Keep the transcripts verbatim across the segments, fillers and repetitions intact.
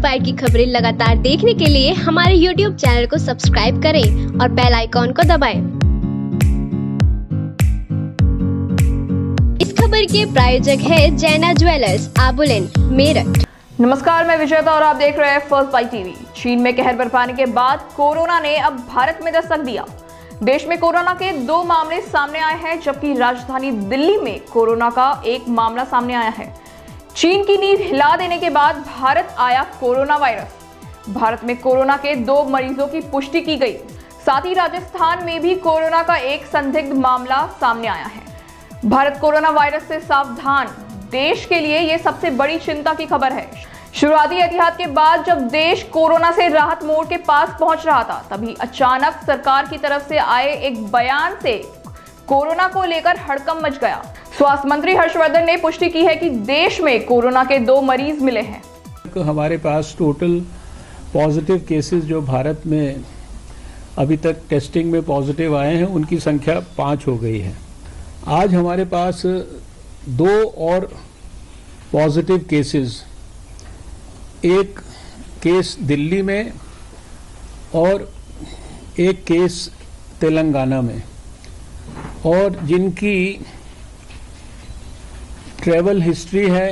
Inspire की खबरें लगातार देखने के लिए हमारे यूट्यूब चैनल को सब्सक्राइब करें और बेल आइकॉन को दबाएं। इस खबर के प्रायोजक है जैना ज्वेलर्स, आबुलेन, मेरठ। नमस्कार, मैं विजेता और आप देख रहे हैं फर्स्ट बाइट टीवी। चीन में कहर बरपाने के बाद कोरोना ने अब भारत में दस्तक दिया। देश में कोरोना के दो मामले सामने आए हैं, जबकि राजधानी दिल्ली में कोरोना का एक मामला सामने आया है। चीन की नींव हिला देने के बाद भारत आया कोरोना वायरस। भारत में कोरोना के दो मरीजों की पुष्टि की गई। साथ ही राजस्थान में भी कोरोना का एक संदिग्ध मामला सामने आया है। भारत कोरोना वायरस से सावधान, देश के लिए यह सबसे बड़ी चिंता की खबर है। शुरुआती एहतियात के बाद जब देश कोरोना से राहत मोड़ के पास पहुंच रहा था, तभी अचानक सरकार की तरफ से आए एक बयान से कोरोना को लेकर हड़कंप मच गया। स्वास्थ्य मंत्री हर्षवर्धन ने पुष्टि की है कि देश में कोरोना के दो मरीज मिले हैं। हमारे पास टोटल पॉजिटिव केसेस जो भारत में अभी तक टेस्टिंग में पॉजिटिव आए हैं, उनकी संख्या पाँच हो गई है। आज हमारे पास दो और पॉजिटिव केसेस, एक केस दिल्ली में और एक केस तेलंगाना में, और जिनकी ट्रैवल हिस्ट्री है,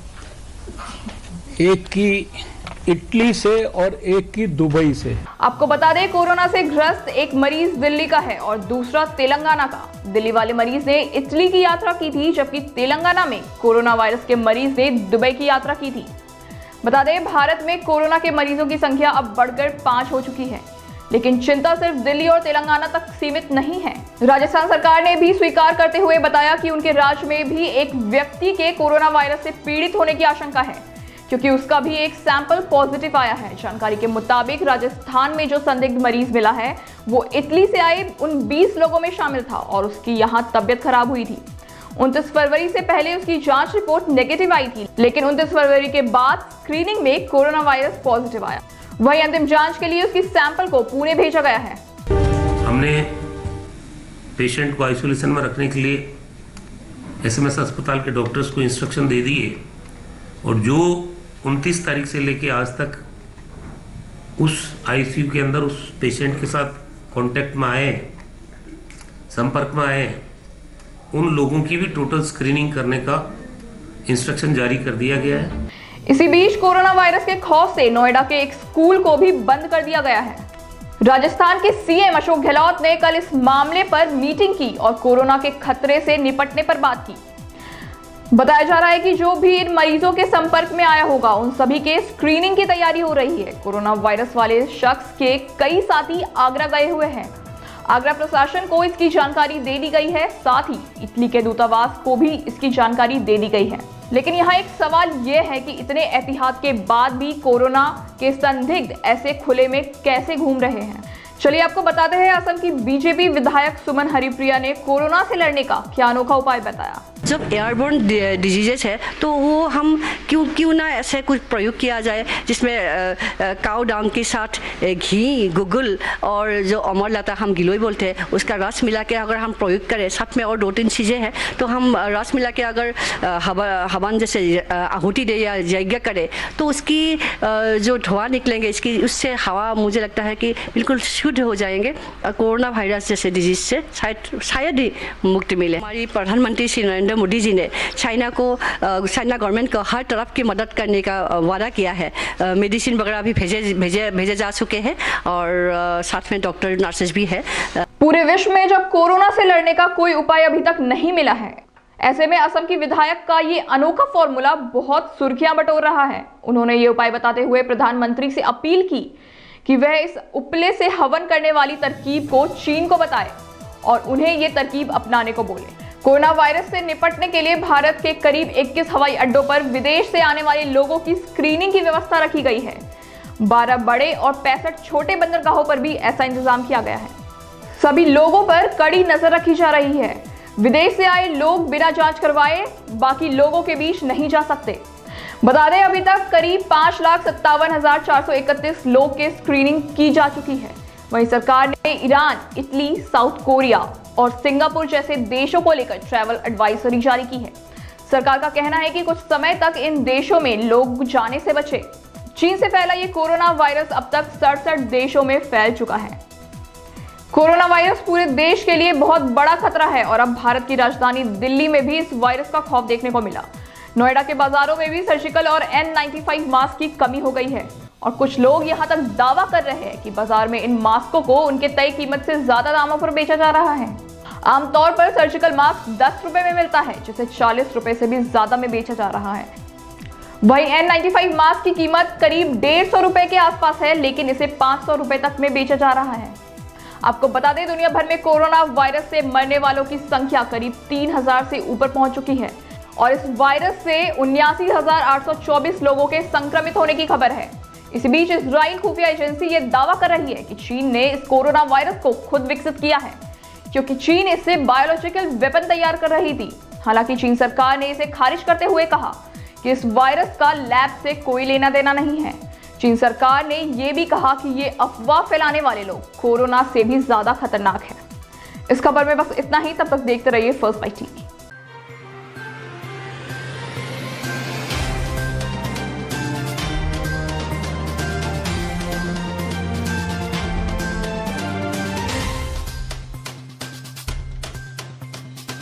एक की इटली से और एक की दुबई से। आपको बता दें, कोरोना से ग्रस्त एक मरीज दिल्ली का है और दूसरा तेलंगाना का। दिल्ली वाले मरीज ने इटली की यात्रा की थी, जबकि तेलंगाना में कोरोना वायरस के मरीज ने दुबई की यात्रा की थी। बता दें, भारत में कोरोना के मरीजों की संख्या अब बढ़कर पांच हो चुकी है, लेकिन चिंता सिर्फ दिल्ली और तेलंगाना तक सीमित नहीं है। राजस्थान सरकार ने भी स्वीकार करते हुए बताया कि उनके राज्य में भी एक व्यक्ति के कोरोना वायरस से पीड़ित होने की आशंका है, क्योंकि उसका भी एक सैंपल पॉजिटिव आया है। जानकारी के मुताबिक राजस्थान में जो संदिग्ध मरीज मिला है, वो इटली से आए उन बीस लोगों में शामिल था और उसकी यहां तबियत खराब हुई थी। उनतीस फरवरी से पहले उसकी जांच रिपोर्ट नेगेटिव आई थी, लेकिन उनतीस फरवरी के बाद स्क्रीनिंग में कोरोना वायरस पॉजिटिव आया। वहीं अंतिम जांच के लिए उसकी सैंपल को पुणे भेजा गया है। हमने पेशेंट को आइसोलेशन में रखने के लिए एसएमएस अस्पताल के डॉक्टर्स को इंस्ट्रक्शन दे दिए, और जो उनतीस तारीख से लेके आज तक उस आईसीयू के अंदर उस पेशेंट के साथ कांटेक्ट में आए, संपर्क में आए, उन लोगों की भी टोटल स्क्रीनिंग करने का इंस्ट्रक्शन जारी कर दिया गया है। इसी बीच कोरोना वायरस के खौफ से नोएडा के एक स्कूल को भी बंद कर दिया गया है। राजस्थान के सीएम अशोक गहलोत ने कल इस मामले पर मीटिंग की और कोरोना के खतरे से निपटने पर बात की। बताया जा रहा है कि जो भी इन मरीजों के संपर्क में आया होगा, उन सभी के स्क्रीनिंग की तैयारी हो रही है। कोरोना वायरस वाले शख्स के कई साथी आगरा गए हुए हैं। आगरा प्रशासन को इसकी जानकारी दे दी गई है, साथ ही इटली के दूतावास को भी इसकी जानकारी दे दी गई है। लेकिन यहाँ एक सवाल यह है कि इतने एहतियात के बाद भी कोरोना के संदिग्ध ऐसे खुले में कैसे घूम रहे हैं। चलिए आपको बताते हैं, असम की बीजेपी विधायक सुमन हरिप्रिया ने कोरोना से लड़ने का क्या अनोखा उपाय बताया। जब एयरबोर्न डिजीजेस है तो वो हम क्यों क्यों ना ऐसे कुछ प्रयोग किया जाए, जिसमें काऊ डांग के साथ घी, गुगुल और जो अमरलता हम गिलोय बोलते हैं, उसका रस मिला के अगर हम प्रयोग करें, साथ में और दो तीन चीज़ें हैं, तो हम रस मिला के अगर हवन जैसे आहुति दे या यज्ञ करें, तो उसकी जो धुआं निकलेंगे, इसकी उससे हवा मुझे लगता है कि बिल्कुल शुद्ध हो जाएंगे। कोरोना वायरस जैसे डिजीज से शायद शायद ही मुक्ति मिले। हमारी प्रधानमंत्री श्री नरेंद्र मोदी जी ने चाइना को चाइना गवर्नमेंट को हर तरफ की मदद करने का वादा किया है। मेडिसिन वगैरह भी भेजे भेजे भेजे जा चुके हैं और साथ में डॉक्टर नर्सेज भी है। पूरे विश्व में जब कोरोना से लड़ने का कोई उपाय अभी तक नहीं मिला है, ऐसे में असम की विधायक का ये अनोखा फॉर्मूला बहुत सुर्खियां बटोर रहा है। उन्होंने ये उपाय बताते हुए प्रधानमंत्री से अपील की कि वह इस उपले से हवन करने वाली तरकीब को चीन को बताए और उन्हें ये तरकीब अपनाने को बोले। कोरोना वायरस से निपटने के लिए भारत के करीब इक्कीस हवाई अड्डों पर विदेश से आने वाले लोगों की स्क्रीनिंग की व्यवस्था रखी गई है। बारह बड़े और पैंसठ छोटे बंदरगाहों पर भी ऐसा इंतजाम किया गया है। सभी लोगों पर कड़ी नजर रखी जा रही है। विदेश से आए लोग बिना जांच करवाए बाकी लोगों के बीच नहीं जा सकते। बता दें, अभी तक करीब पांच लाख सत्तावन हजार चार सौ इकतीस लोग की स्क्रीनिंग की जा चुकी है। वहीं सरकार ने ईरान, इटली, साउथ कोरिया और सिंगापुर जैसे देशों को लेकर ट्रैवल एडवाइजरी जारी की है। सरकार का कहना है कि कुछ समय तक इन देशों में लोग जाने से बचे। चीन से फैला ये कोरोना वायरस अब तक सड़सठ देशों में फैल चुका है। कोरोना वायरस पूरे देश के लिए बहुत बड़ा खतरा है और अब भारत की राजधानी दिल्ली में भी इस वायरस का खौफ देखने को मिला। नोएडा के बाजारों में भी सर्जिकल और एन नाइंटी फाइव मास्क की कमी हो गई है और कुछ लोग यहां तक दावा कर रहे हैं कि बाजार में इन मास्कों को उनके तय कीमत से ज्यादा दामों पर बेचा जा रहा है। आमतौर पर सर्जिकल मास्क दस रुपए में मिलता है, जिसे चालीस रुपए से भी ज्यादा में बेचा जा रहा है। वहीं एन नाइंटी फाइव मास्क की कीमत करीब डेढ़ सौ रुपए के आसपास है, लेकिन इसे पांच सौ रुपए तक में बेचा जा रहा है। आपको बता दें, दुनिया भर में कोरोना वायरस से मरने वालों की संख्या करीब तीन हजार से ऊपर पहुंच चुकी है और इस वायरस से उन्यासी हजार आठ सौ चौबीस लोगों के संक्रमित होने की खबर है। इसी बीच इजराइल खुफिया एजेंसी ये दावा कर रही है कि चीन ने इस कोरोना वायरस को खुद विकसित किया है, क्योंकि चीन इससे बायोलॉजिकल वेपन तैयार कर रही थी। हालांकि चीन सरकार ने इसे खारिज करते हुए कहा कि इस वायरस का लैब से कोई लेना देना नहीं है। चीन सरकार ने यह भी कहा कि ये अफवाह फैलाने वाले लोग कोरोना से भी ज्यादा खतरनाक है। इस खबर में बस इतना ही। तब तक देखते रहिए फर्स्ट बाइट टीवी।